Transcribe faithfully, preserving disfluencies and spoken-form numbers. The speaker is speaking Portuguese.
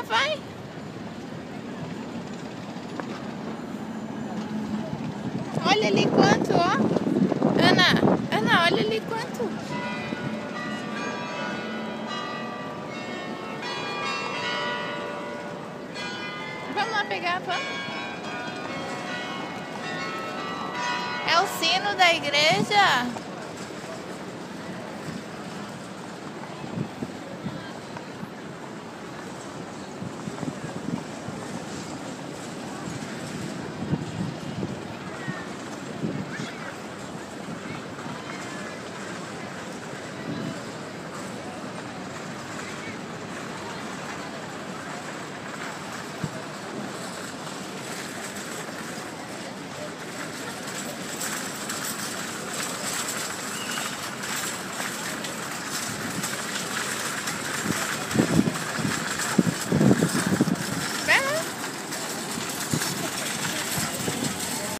vai. Olha ali quanto, ó. Ana, Ana, olha ali quanto. Vamos lá pegar, vamos. É o sino da igreja.